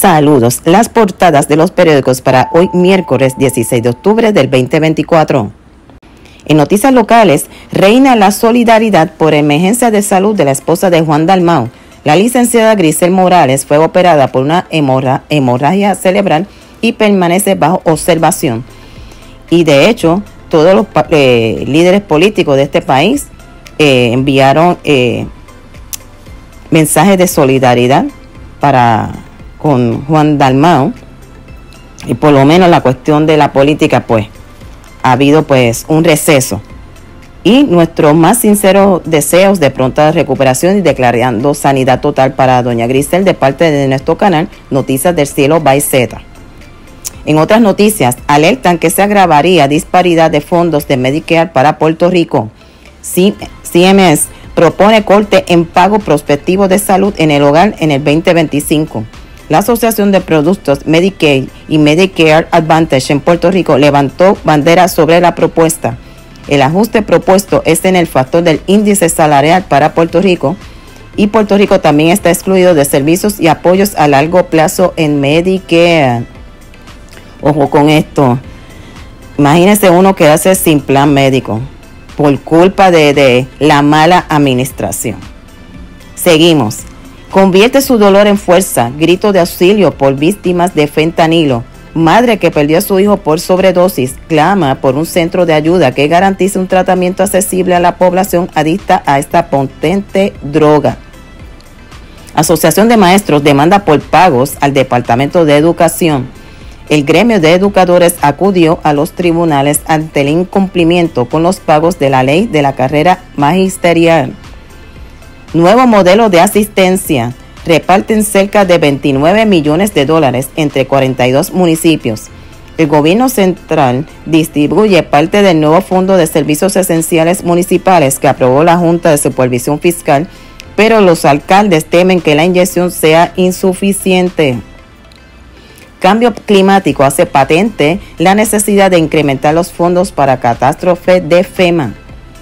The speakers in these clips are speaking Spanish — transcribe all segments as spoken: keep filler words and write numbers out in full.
Saludos, las portadas de los periódicos para hoy miércoles dieciséis de octubre del veinte veinticuatro. En noticias locales, reina la solidaridad por emergencia de salud de la esposa de Juan Dalmau. La licenciada Grisel Morales fue operada por una hemorra hemorragia cerebral y permanece bajo observación. Y de hecho, todos los eh, líderes políticos de este país eh, enviaron eh, mensajes de solidaridad para con Juan Dalmau, y por lo menos la cuestión de la política, pues ha habido pues un receso, y nuestros más sinceros deseos de pronta recuperación y declarando sanidad total para doña Grisel de parte de nuestro canal Noticias del Cielo by Z. En otras noticias, alertan que se agravaría disparidad de fondos de Medicare para Puerto Rico. C M S propone corte en pago prospectivo de salud en el hogar en el veinte veinticinco. La Asociación de Productos Medicaid y Medicare Advantage en Puerto Rico levantó bandera sobre la propuesta. El ajuste propuesto es en el factor del índice salarial para Puerto Rico, y Puerto Rico también está excluido de servicios y apoyos a largo plazo en Medicare. Ojo con esto. Imagínese uno quedarse sin plan médico por culpa de, de la mala administración. Seguimos. Convierte su dolor en fuerza. Grito de auxilio por víctimas de fentanilo. Madre que perdió a su hijo por sobredosis clama por un centro de ayuda que garantice un tratamiento accesible a la población adicta a esta potente droga. Asociación de Maestros demanda por pagos al Departamento de Educación. El gremio de educadores acudió a los tribunales ante el incumplimiento con los pagos de la ley de la carrera magisterial. Nuevo modelo de asistencia. Reparten cerca de veintinueve millones de dólares entre cuarenta y dos municipios. El gobierno central distribuye parte del nuevo Fondo de Servicios Esenciales Municipales que aprobó la Junta de Supervisión Fiscal, pero los alcaldes temen que la inyección sea insuficiente. Cambio climático hace patente la necesidad de incrementar los fondos para catástrofe de FEMA.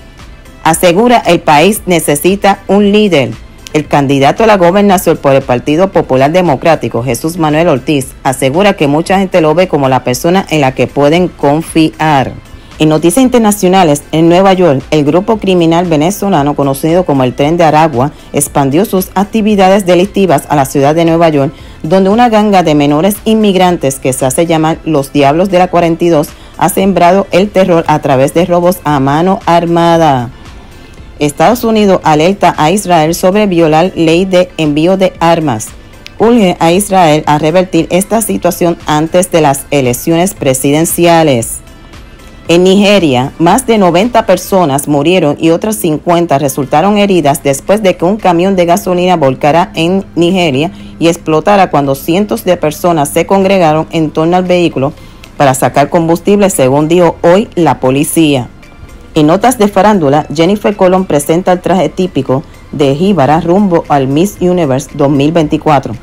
Asegura el país necesita un líder. El candidato a la gobernación por el Partido Popular Democrático, Jesús Manuel Ortiz, asegura que mucha gente lo ve como la persona en la que pueden confiar. En noticias internacionales, en Nueva York, el grupo criminal venezolano conocido como el Tren de Aragua expandió sus actividades delictivas a la ciudad de Nueva York, donde una ganga de menores inmigrantes que se hace llamar los Diablos de la cuarenta y dos ha sembrado el terror a través de robos a mano armada. Estados Unidos alerta a Israel sobre violar ley de envío de armas. Urge a Israel a revertir esta situación antes de las elecciones presidenciales. En Nigeria, más de noventa personas murieron y otras cincuenta resultaron heridas después de que un camión de gasolina volcara en Nigeria y explotara cuando cientos de personas se congregaron en torno al vehículo para sacar combustible, según dijo hoy la policía. En notas de farándula, Jennifer Colón presenta el traje típico de jíbara rumbo al Miss Universe dos mil veinticuatro.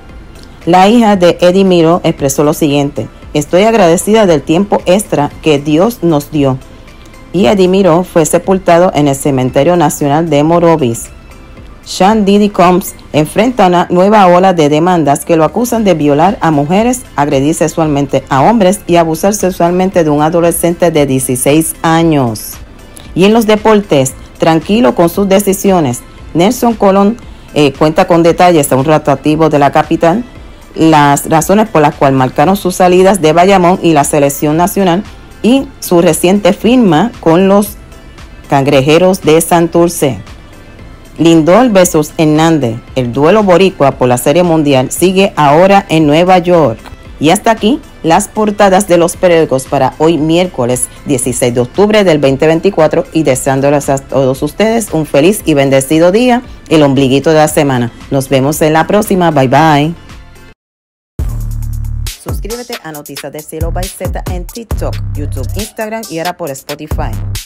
La hija de Eddie Miró expresó lo siguiente: estoy agradecida del tiempo extra que Dios nos dio. Y Eddie Miró fue sepultado en el Cementerio Nacional de Morovis. Sean Diddy Combs enfrenta una nueva ola de demandas que lo acusan de violar a mujeres, agredir sexualmente a hombres y abusar sexualmente de un adolescente de dieciséis años. Y en los deportes, tranquilo con sus decisiones, Nelson Colón eh, cuenta con detalles a un rotativo de la capital, las razones por las cuales marcaron sus salidas de Bayamón y la selección nacional, y su reciente firma con los Cangrejeros de Santurce. Lindor versus Hernández, el duelo boricua por la Serie Mundial, sigue ahora en Nueva York. Y hasta aquí las portadas de los periódicos para hoy miércoles dieciséis de octubre del veinte veinticuatro, y deseándoles a todos ustedes un feliz y bendecido día, el ombliguito de la semana. Nos vemos en la próxima. Bye bye. Suscríbete a Noticias del Cielo by Z en TikTok, YouTube, Instagram y ahora por Spotify.